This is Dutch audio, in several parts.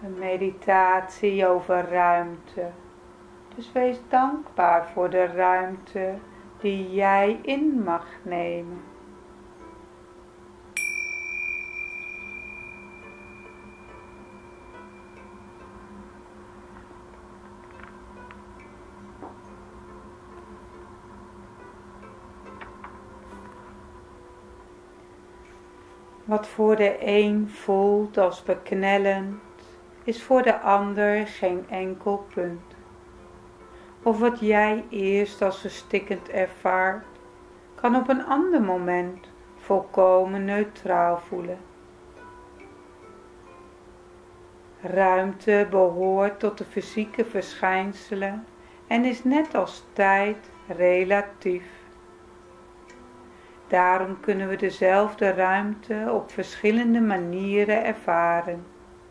Een meditatie over ruimte. Dus wees dankbaar voor de ruimte die jij in mag nemen. Wat voor de een voelt als beknellend, is voor de ander geen enkel punt. Of wat jij eerst als verstikkend ervaart, kan op een ander moment volkomen neutraal voelen. Ruimte behoort tot de fysieke verschijnselen en is net als tijd relatief. Daarom kunnen we dezelfde ruimte op verschillende manieren ervaren.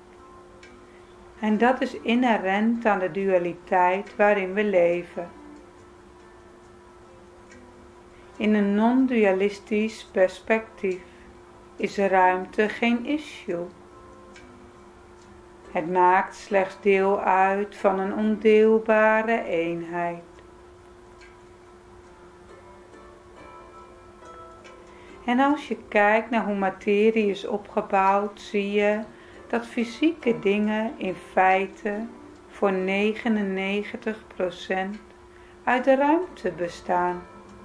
En dat is inherent aan de dualiteit waarin we leven. In een non-dualistisch perspectief is ruimte geen issue. Het maakt slechts deel uit van een ondeelbare eenheid. En als je kijkt naar hoe materie is opgebouwd, zie je dat fysieke dingen in feite voor 99% uit de ruimte bestaan.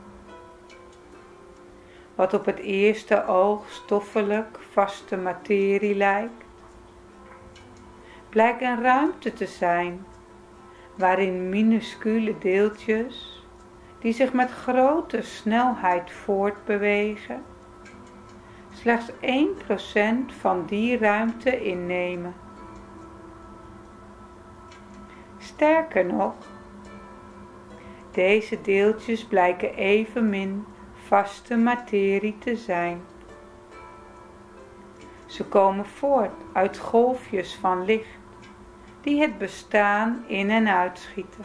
Wat op het eerste oog stoffelijk vaste materie lijkt, blijkt een ruimte te zijn waarin minuscule deeltjes die zich met grote snelheid voortbewegen, slechts 1% van die ruimte innemen. Sterker nog, deze deeltjes blijken evenmin vaste materie te zijn. Ze komen voort uit golfjes van licht die het bestaan in en uitschieten.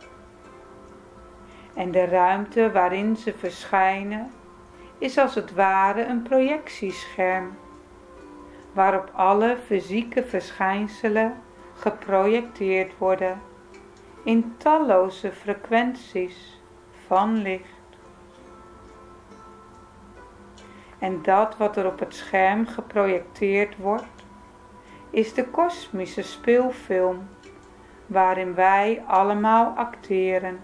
En de ruimte waarin ze verschijnen is als het ware een projectiescherm, waarop alle fysieke verschijnselen geprojecteerd worden in talloze frequenties van licht. En dat wat er op het scherm geprojecteerd wordt, is de kosmische speelfilm waarin wij allemaal acteren.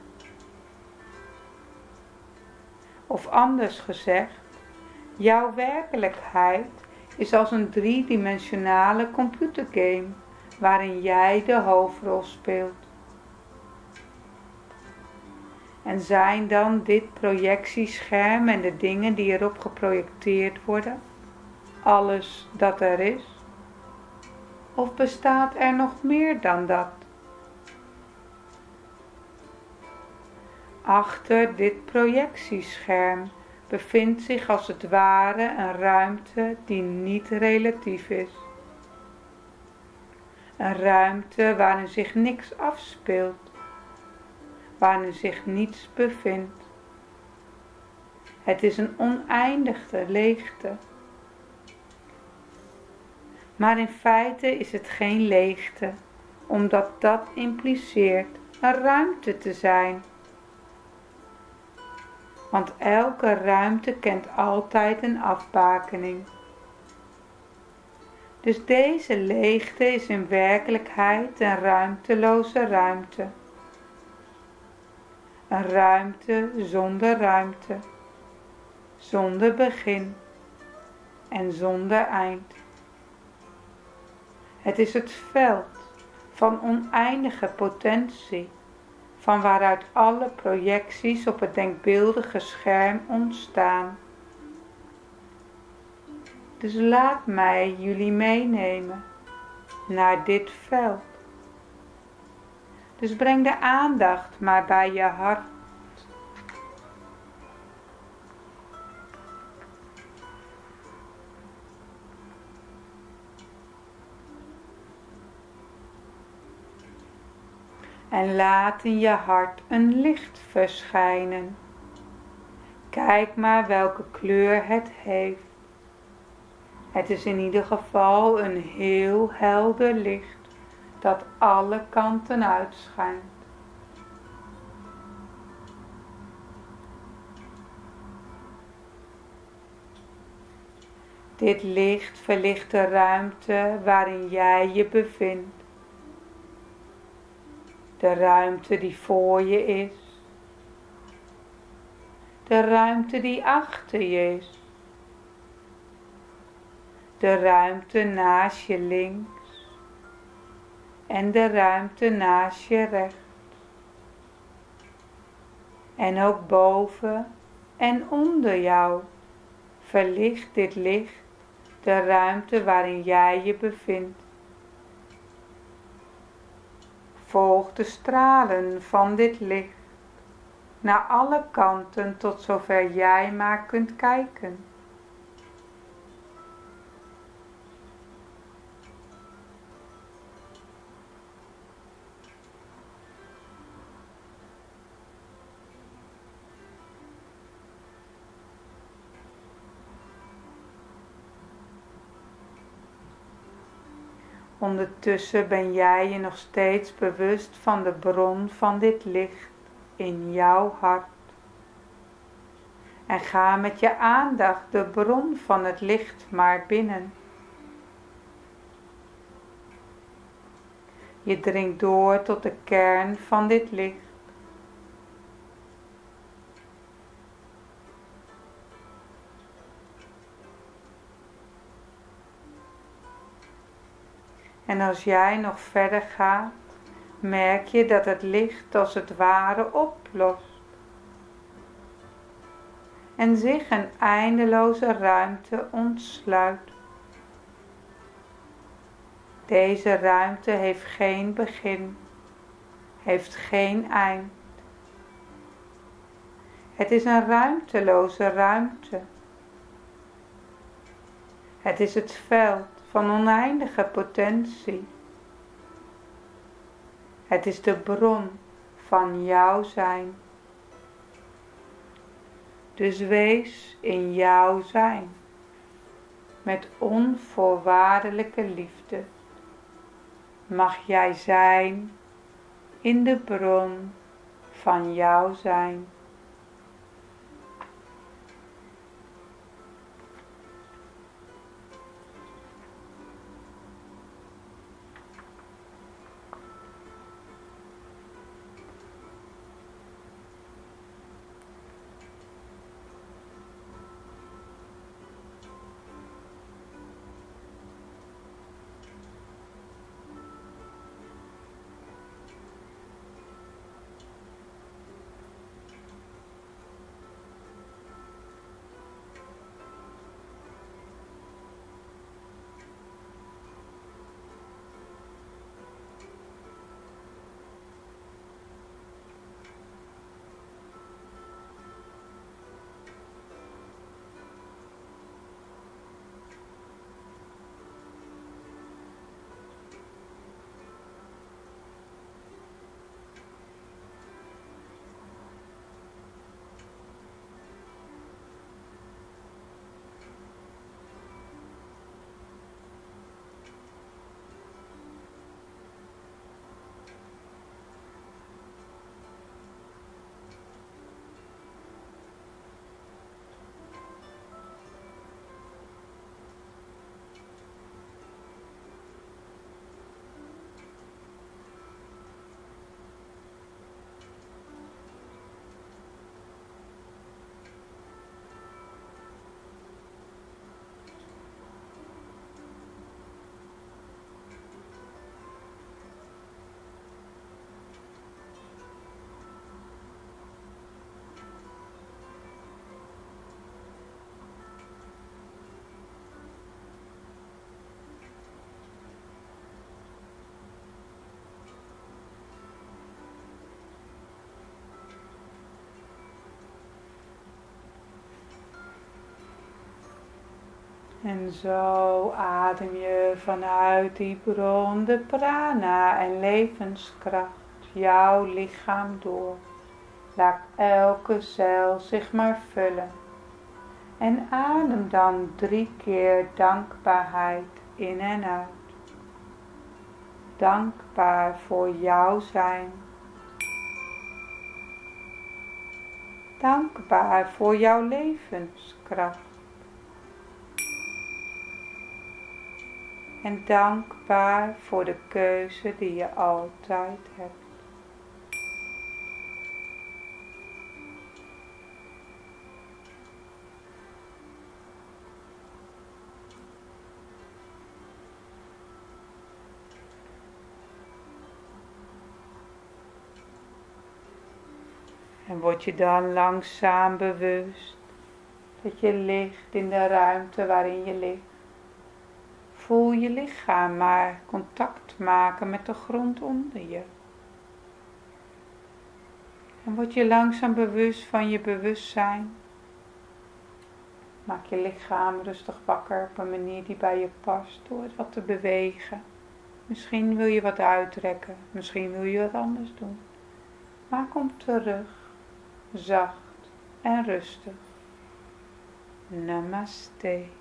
Of anders gezegd, jouw werkelijkheid is als een driedimensionale computergame waarin jij de hoofdrol speelt. En zijn dan dit projectiescherm en de dingen die erop geprojecteerd worden alles dat er is? Of bestaat er nog meer dan dat? Achter dit projectiescherm bevindt zich als het ware een ruimte die niet relatief is. Een ruimte waarin zich niks afspeelt, waarin zich niets bevindt. Het is een oneindige leegte. Maar in feite is het geen leegte, omdat dat impliceert een ruimte te zijn. Want elke ruimte kent altijd een afbakening. Dus deze leegte is in werkelijkheid een ruimteloze ruimte. Een ruimte zonder ruimte, zonder begin en zonder eind. Het is het veld van oneindige potentie, van waaruit alle projecties op het denkbeeldige scherm ontstaan. Dus laat mij jullie meenemen naar dit veld. Dus breng de aandacht maar bij je hart. En laat in je hart een licht verschijnen. Kijk maar welke kleur het heeft. Het is in ieder geval een heel helder licht, dat alle kanten uitschijnt. Dit licht verlicht de ruimte waarin jij je bevindt. De ruimte die voor je is. De ruimte die achter je is. De ruimte naast je links. En de ruimte naast je rechts. En ook boven en onder jou verlicht dit licht de ruimte waarin jij je bevindt. Volg de stralen van dit licht naar alle kanten tot zover jij maar kunt kijken. Ondertussen ben jij je nog steeds bewust van de bron van dit licht in jouw hart. En ga met je aandacht de bron van het licht maar binnen. Je dringt door tot de kern van dit licht. En als jij nog verder gaat, merk je dat het licht als het ware oplost. En zich een eindeloze ruimte ontsluit. Deze ruimte heeft geen begin, heeft geen eind. Het is een ruimteloze ruimte. Het is het veld van oneindige potentie. Het is de bron van jouw zijn. Dus wees in jouw zijn, met onvoorwaardelijke liefde. Mag jij zijn in de bron van jouw zijn. En zo adem je vanuit die bron de prana en levenskracht jouw lichaam door. Laat elke cel zich maar vullen. En adem dan 3 keer dankbaarheid in en uit. Dankbaar voor jouw zijn. Dankbaar voor jouw levenskracht. En dankbaar voor de keuze die je altijd hebt. En word je dan langzaam bewust dat je ligt in de ruimte waarin je ligt. Voel je lichaam maar contact maken met de grond onder je. En word je langzaam bewust van je bewustzijn. Maak je lichaam rustig wakker op een manier die bij je past door het wat te bewegen. Misschien wil je wat uitrekken, misschien wil je wat anders doen. Maar kom terug, zacht en rustig. Namaste.